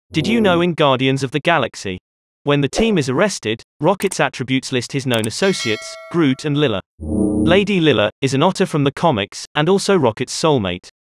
Did you know in Guardians of the Galaxy, when the team is arrested, Rocket's attributes list his known associates, Groot and Lilla. Lady Lilla is an otter from the comics, and also Rocket's soulmate.